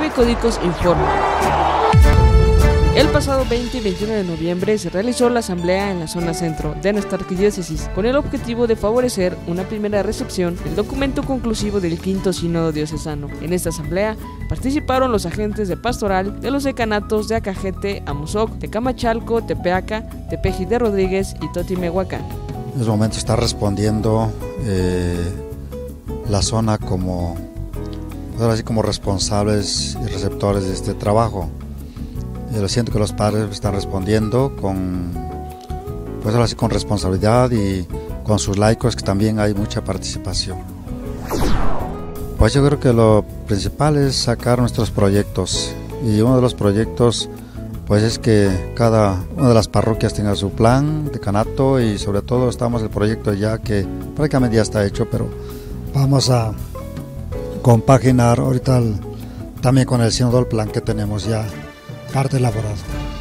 TV Códicos informa. El pasado 20 y 21 de noviembre se realizó la asamblea en la zona centro de nuestra arquidiócesis con el objetivo de favorecer una primera recepción del documento conclusivo del quinto sínodo diocesano. En esta asamblea participaron los agentes de pastoral de los decanatos de Acajete, Amozoc, Tecamachalco, Tepeaca, Tepeji de Rodríguez y Totimehuacán. En este momento está respondiendo la zona como responsables y receptores de este trabajo. Yo siento que los padres están respondiendo con responsabilidad y con sus laicos, que también hay mucha participación. Pues yo creo que lo principal es sacar nuestros proyectos, y uno de los proyectos pues es que cada una de las parroquias tenga su plan de decanato, y sobre todo estamos el proyecto ya que prácticamente ya está hecho, pero vamos a compaginar ahorita también con el sínodo el plan que tenemos ya parte elaborado.